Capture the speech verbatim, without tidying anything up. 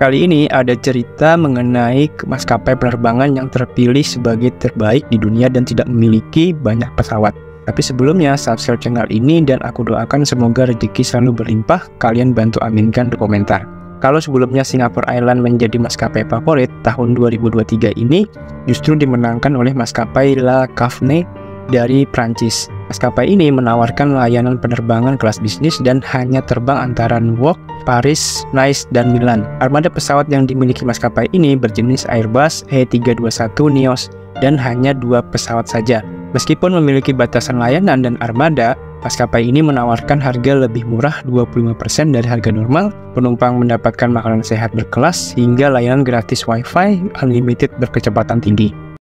Kali ini ada cerita mengenai maskapai penerbangan yang terpilih sebagai terbaik di dunia dan tidak memiliki banyak pesawat. Tapi sebelumnya, subscribe channel ini dan aku doakan semoga rezeki selalu berlimpah. Kalian bantu aminkan di komentar. Kalau sebelumnya Singapore Airlines menjadi maskapai favorit, tahun dua ribu dua puluh tiga ini justru dimenangkan oleh maskapai Le Café dari Prancis. Maskapai ini menawarkan layanan penerbangan kelas bisnis dan hanya terbang antara Newark, Paris, Nice, dan Milan. Armada pesawat yang dimiliki maskapai ini berjenis Airbus A tiga dua satu neo dan hanya dua pesawat saja. Meskipun memiliki batasan layanan dan armada, maskapai ini menawarkan harga lebih murah dua puluh lima persen dari harga normal, penumpang mendapatkan makanan sehat berkelas, hingga layanan gratis wifi unlimited berkecepatan tinggi.